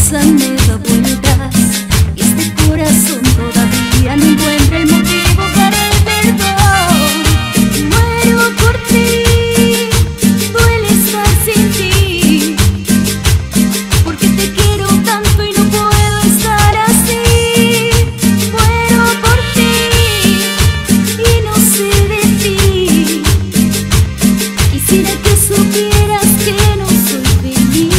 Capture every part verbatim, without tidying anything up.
cabeza me da vueltas y este corazón todavía no encuentra el motivo para el perdón. Muero por ti, duele estar sin ti, porque te quiero tanto y no puedo estar así. Muero por ti y no sé de ti. Quisiera que supieras que no soy feliz.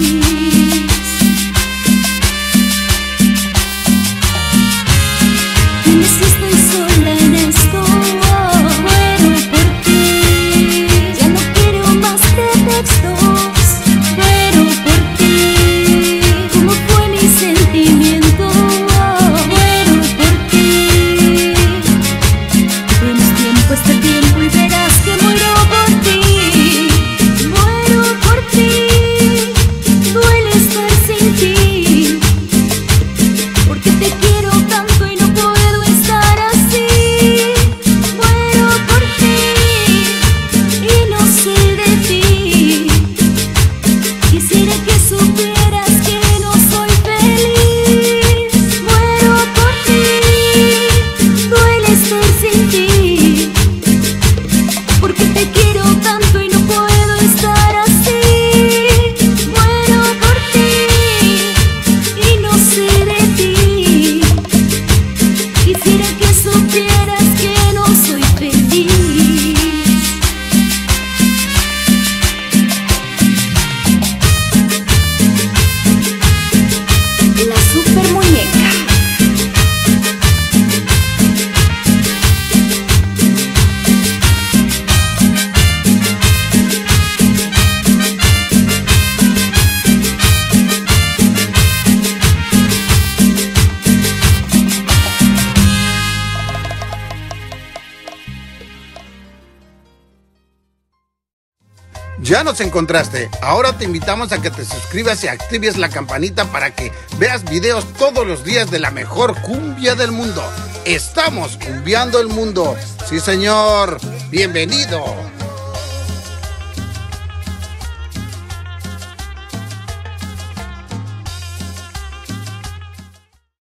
Dime si estoy sola en esto. Muero por ti, ya no quiero más de textos. Muero por ti, ¿cómo fue mi sentimiento? Muero por ti. Tienes tiempo, este tiempo y verás que muero por ti. Muero por ti, duele estar sin ti, porque te quiero tanto y no puedo estar así. Muero por ti y no sé de ti. Quisiera que supieras que no soy feliz. Muero por ti, duele estar sin ti, porque te quiero tanto y no puedo estar así. Muero por ti y no sé de ti. Quisiera que supieras que no soy feliz. La super muñeca. Ya nos encontraste. Ahora te invitamos a que te suscribas y actives la campanita para que veas videos todos los días de la mejor cumbia del mundo. Estamos cumbiando el mundo. Sí, señor. Bienvenido.